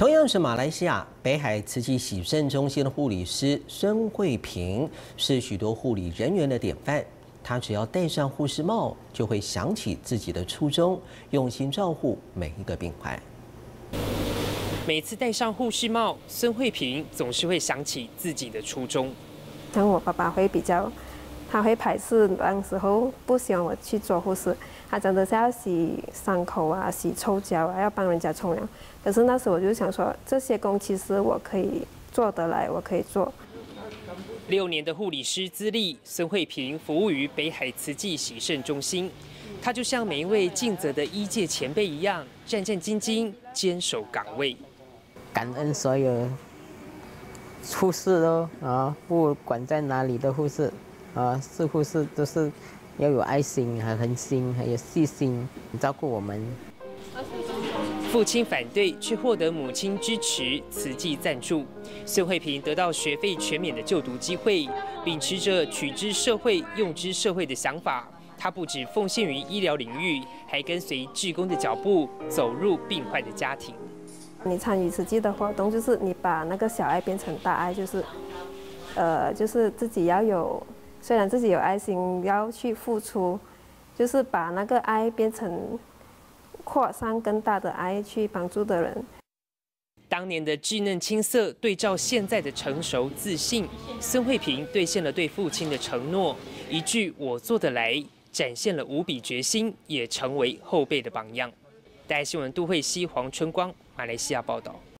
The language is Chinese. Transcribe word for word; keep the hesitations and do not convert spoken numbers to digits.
同样是马来西亚北海慈济洗肾中心的护理师孙慧萍，是许多护理人员的典范。她只要戴上护士帽，就会想起自己的初衷，用心照顾每一个病患。 每次戴上护士帽，孙慧萍总是会想起自己的初衷。 像我爸爸会比较，他会排斥，当时候不希望我去做护士。他真的是要洗伤口啊，洗臭脚啊，要帮人家冲凉。可是那时我就想说，这些工其实我可以做得来，我可以做。 六年的护理师资历，孙慧萍服务于北海慈济洗肾中心。她就像每一位尽责的医界前辈一样，战战兢兢，坚守岗位。 感恩所有护士哦，啊，不管在哪里的护士，啊，是护士都是要有爱心、还恒心，还有细心照顾我们。 父亲反对，却获得母亲支持，慈济赞助。孙慧萍得到学费全免的就读机会，秉持着取之社会、用之社会的想法。她不只奉献于医疗领域，还跟随志工的脚步，走入病患的家庭。 你参与慈济的活动，就是你把那个小爱变成大爱，就是，呃，就是自己要有，虽然自己有爱心，要去付出，就是把那个爱变成扩散更大的爱，去帮助的人。 当年的稚嫩青涩，对照现在的成熟自信，孙慧萍兑现了对父亲的承诺，一句“我做得来”，展现了无比决心，也成为后辈的榜样。台新闻杜慧熙、黄春光，马来西亚报道。